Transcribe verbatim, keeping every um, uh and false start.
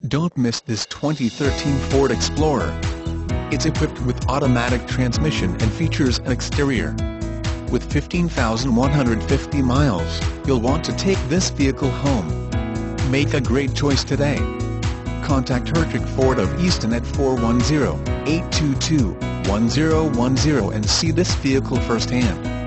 Don't miss this twenty thirteen Ford Explorer. It's equipped with automatic transmission and features an exterior. With fifteen thousand one hundred fifty miles, you'll want to take this vehicle home. Make a great choice today. Contact Hertrich Ford of Easton at four one zero, eight two two, one zero one zero and see this vehicle firsthand.